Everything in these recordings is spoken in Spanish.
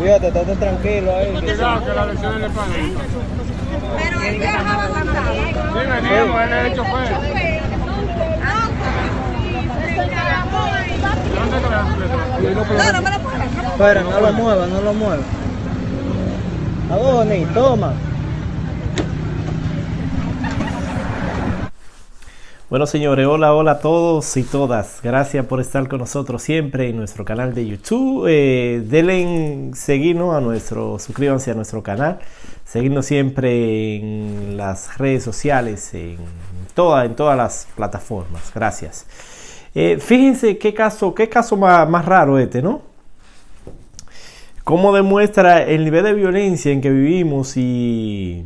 Fíjate, estate tranquilo ahí. Cuidado que las lecciones le paguen. Pero él viajaba también. Sí, veníamos, él es el chofer. ¿Dónde está la No me lo pongas. Espera, no lo muevas, no lo muevas. Adonis, toma. Bueno, señores, hola, hola a todos y todas. Gracias por estar con nosotros siempre en nuestro canal de YouTube. Denle seguirnos suscríbanse a nuestro canal. Seguirnos siempre en las redes sociales, en todas las plataformas. Gracias. Fíjense qué caso más raro este, ¿no? Cómo demuestra el nivel de violencia en que vivimos y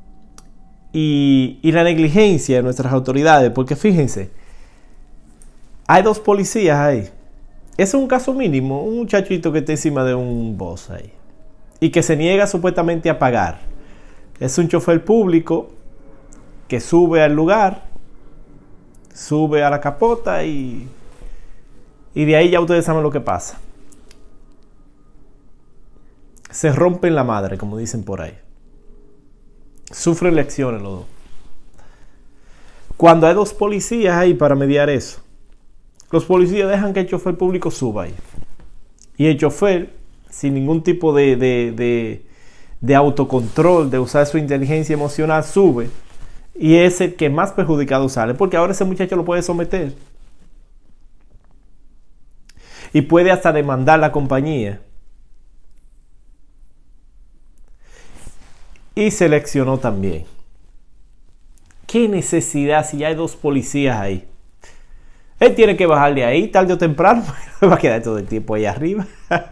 la negligencia de nuestras autoridades, porque fíjense, hay dos policías ahí. Es un caso mínimo, un muchachito que está encima de un bus ahí y que se niega supuestamente a pagar. Es un chofer público que sube al lugar, sube a la capota y de ahí ya ustedes saben lo que pasa. Se rompen la madre, como dicen por ahí. Sufren lecciones los dos. Cuando hay dos policías ahí para mediar eso, los policías dejan que el chofer público suba ahí. Y el chofer, sin ningún tipo de autocontrol, de usar su inteligencia emocional, sube. Y es el que más perjudicado sale, porque ahora ese muchacho lo puede someter. Y puede hasta demandar la compañía. Y se leccionó también. ¿Qué necesidad si ya hay dos policías ahí? Él tiene que bajar de ahí tarde o temprano. Va a quedar todo el tiempo ahí arriba.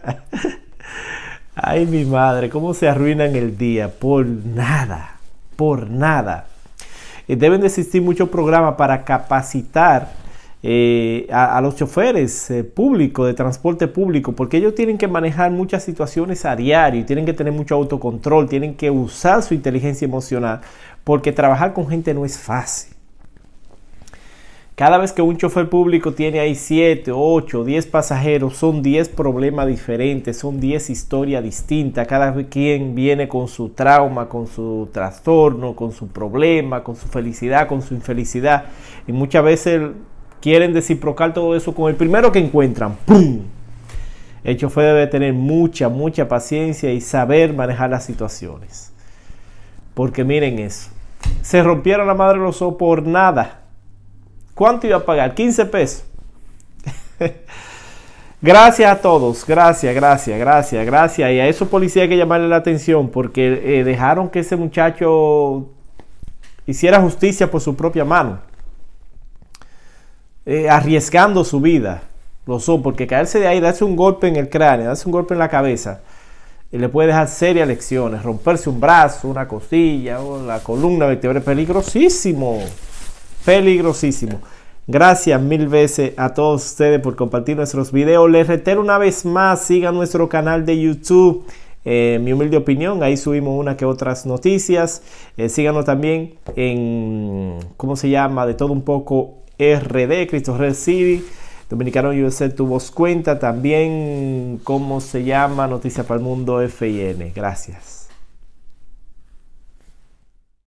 Ay, mi madre, cómo se arruinan el día. Por nada. Por nada. Deben de existir muchos programas para capacitar a los choferes públicos, de transporte público, porque ellos tienen que manejar muchas situaciones a diario y tienen que tener mucho autocontrol, tienen que usar su inteligencia emocional, porque trabajar con gente no es fácil. Cada vez que un chofer público tiene ahí 7, 8, 10 pasajeros, son 10 problemas diferentes, son 10 historias distintas. Cada quien viene con su trauma, con su trastorno, con su problema, con su felicidad, con su infelicidad. Y muchas veces quieren reciprocar todo eso con el primero que encuentran. ¡Pum! El chofer debe tener mucha paciencia y saber manejar las situaciones. Porque miren eso. Se rompieron la madre los ojos por nada. ¿Cuánto iba a pagar? 15 pesos. Gracias a todos. Gracias. Y a esos policías hay que llamarle la atención porque dejaron que ese muchacho hiciera justicia por su propia mano. Arriesgando su vida. Lo son, porque caerse de ahí, darse un golpe en el cráneo, darse un golpe en la cabeza, le puede dejar serias lecciones. Romperse un brazo, una costilla, o la columna vertebral. Peligrosísimo. Peligrosísimo. Gracias mil veces a todos ustedes por compartir nuestros videos. Les reitero una vez más, sigan nuestro canal de YouTube, Mi Humilde Opinión. Ahí subimos una que otras noticias. Síganos también en, ¿cómo se llama? De todo un poco RD, Cristo Red City, Dominicano USA, tu voz cuenta. También, ¿cómo se llama? Noticias para el Mundo FIN. Gracias.